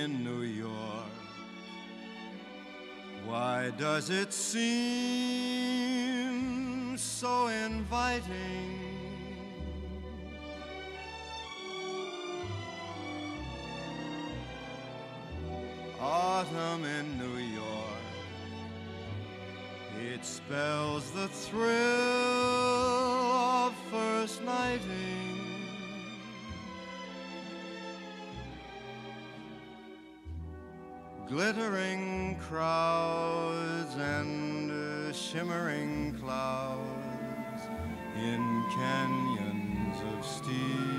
in New York. Why does it seem so inviting? Autumn in New York, it spells the thrill of first nighting. Glittering crowds and shimmering clouds in canyons of steel.